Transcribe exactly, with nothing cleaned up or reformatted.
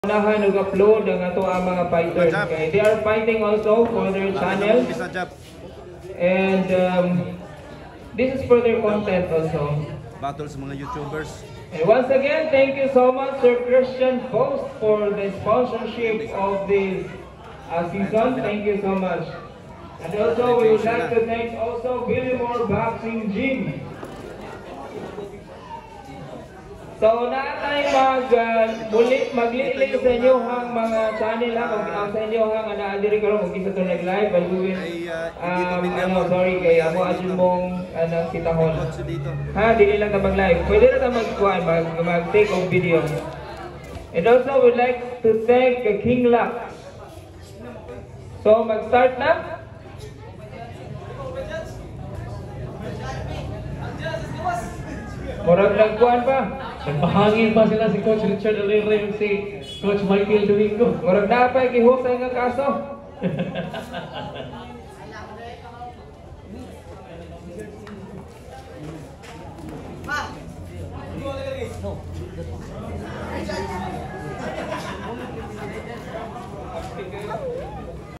Unahan nag-upload ang ato ang mga fighters. Okay? They are fighting also for their channel. And um, this is for their content also. Battles mga YouTubers. And once again, thank you so much Sir Christian Post for the sponsorship of this uh, season. Thank you so much. And also we would like to thank also Villamor Boxing Gym. So naatay mag uh, muli maglilink sa inyo hang mga channel ha kung uh, sa inyo hang ana diri karon kung isa to nag-live but we will um, ano sorry kay amo asin mong anang kitahon. Ha dili lang ta mag-live. Pwede ra ta mag-kuan mag mag-take of video. And also we'd like to thank uh, King Luck. So mag-start na. Murag nagkuhan pa. Nagpahangin pa sila si Coach Richard Alere yung si Coach Michael Domingo. Murag napay gihusay nga kaso.